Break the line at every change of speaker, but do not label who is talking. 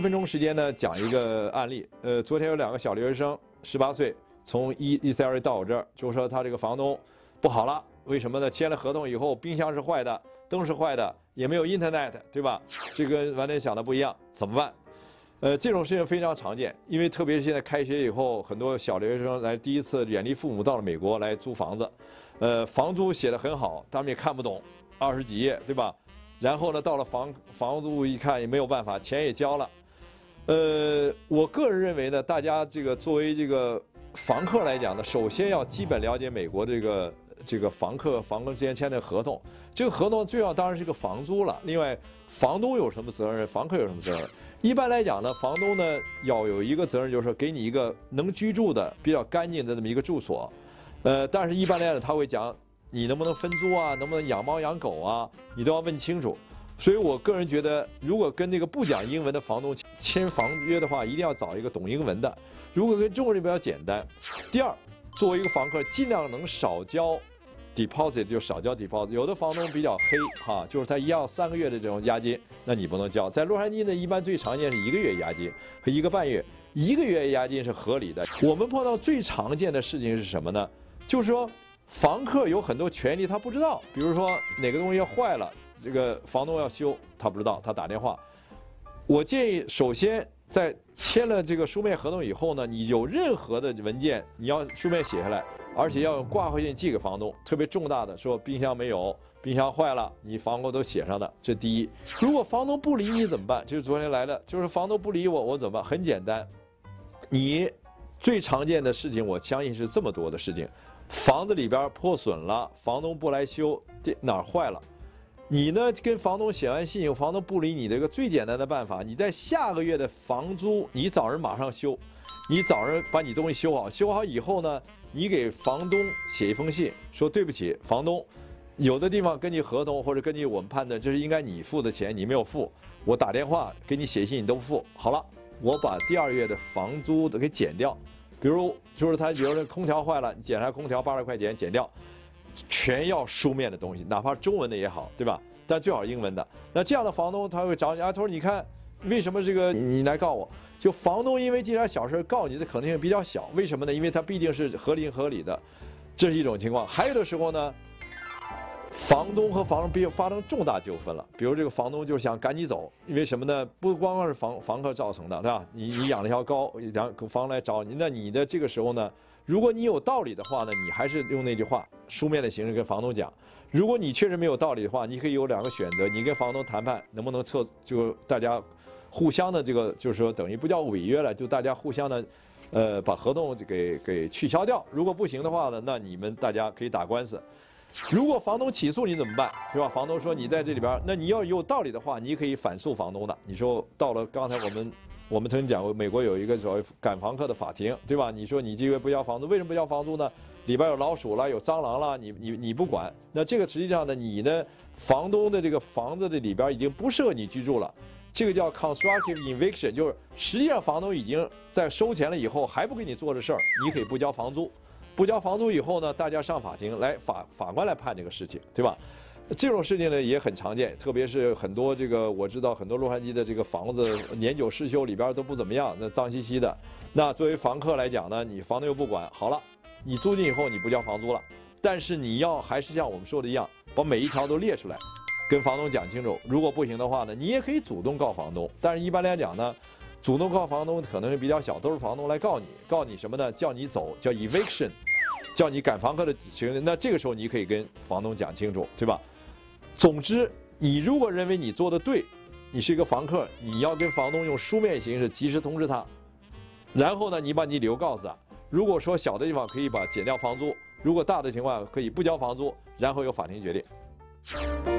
分钟时间呢，讲一个案例。昨天有2个小留学生，18岁，从以色列到我这儿，就说他这个房东不好了，为什么呢？签了合同以后，冰箱是坏的，灯是坏的，也没有 Internet， 对吧？这跟完全想的不一样，怎么办？这种事情非常常见，因为特别是现在开学以后，很多小留学生来第一次远离父母到了美国来租房子，房租写得很好，他们也看不懂，20几页，对吧？然后呢，到了房租一看也没有办法，钱也交了。我个人认为呢，大家这个作为这个房客来讲呢，首先要基本了解美国这个房东之间签的合同。这个合同最要当然是个房租了。另外，房东有什么责任，房客有什么责任？一般来讲呢，房东呢要有一个责任，就是说给你一个能居住的、比较干净的这么一个住所。但是一般来讲他会讲你能不能分租啊，能不能养猫养狗啊，你都要问清楚。所以我个人觉得，如果跟那个不讲英文的房东签房约的话，一定要找一个懂英文的。如果跟中国人比较简单。第二，作为一个房客，尽量能少交 deposit 就少交 deposit。有的房东比较黑哈，就是他要3个月的这种押金，那你不能交。在洛杉矶呢，一般最常见是1个月押金和1个半月，1个月押金是合理的。我们碰到最常见的事情是什么呢？就是说房客有很多权利他不知道，比如说哪个东西要坏了，这个房东要修，他不知道，他打电话。我建议首先在签了这个书面合同以后呢，你有任何的文件你要书面写下来，而且要用挂号信寄给房东，特别重大的说冰箱没有，冰箱坏了，你房东都写上的，这第一。如果房东不理你怎么办？就是昨天来的，就是房东不理我，我怎么办？很简单，你最常见的事情，我相信是这么多的事情。房子里边破损了，房东不来修，哪儿坏了？你呢跟房东写完信，房东不理你的一个最简单的办法，你在下个月的房租，你找人马上修，你找人把你东西修好，修好以后呢，你给房东写一封信，说对不起，房东，有的地方根据合同或者根据我们判断，这是应该你付的钱，你没有付，我打电话给你写信，你都不付，好了，我把第2月的房租都给减掉。比如就是他，比如说空调坏了，你检查空调80块钱减掉，全要书面的东西，哪怕中文的也好，对吧？但最好英文的。那这样的房东他会找你啊，他说你看为什么这个你来告我？就房东因为这点小事告你的可能性比较小，为什么呢？因为他毕竟是合情合理的，这是一种情况。还有的时候呢，房东和房东发生重大纠纷了，比如这个房东就想赶你走，因为什么呢？不光光是房客造成的，对吧？你养了一条高，房来找你，那你的这个时候呢，如果你有道理的话呢，你还是用那句话，书面的形式跟房东讲。如果你确实没有道理的话，你可以有2个选择，你跟房东谈判，能不能就大家互相的这个，就是说等于不叫违约了，就大家互相的，把合同给取消掉。如果不行的话呢，那你们大家可以打官司。如果房东起诉你怎么办？对吧？房东说你在这里边，那你要有道理的话，你可以反诉房东的。你说到了刚才我们曾经讲过，美国有一个所谓赶房客的法庭，对吧？你说你这个不交房租，为什么不交房租呢？里边有老鼠了，有蟑螂了，你不管，那这个实际上呢，你呢房东的这个房子的里边已经不适合你居住了，这个叫 constructive eviction， 就是实际上房东已经在收钱了以后还不给你做这事儿，你可以不交房租。不交房租以后呢，大家上法庭来，法官来判这个事情，对吧？这种事情呢也很常见，特别是很多这个我知道很多洛杉矶的这个房子年久失修，里边都不怎么样，那脏兮兮的。那作为房客来讲呢，你房东又不管，好了，你租进以后你不交房租了，但是你还是像我们说的一样，把每一条都列出来，跟房东讲清楚。如果不行的话呢，你也可以主动告房东，但是一般来讲呢，主动告房东可能比较小，都是房东来告你什么呢？叫你走，叫 eviction， 叫你赶房客的行为。那这个时候你可以跟房东讲清楚，对吧？总之，你如果认为你做的对，你是一个房客，你要跟房东用书面形式及时通知他，然后呢，你把你理由告诉他。如果说小的地方可以减掉房租，如果大的情况可以不交房租，然后由法庭决定。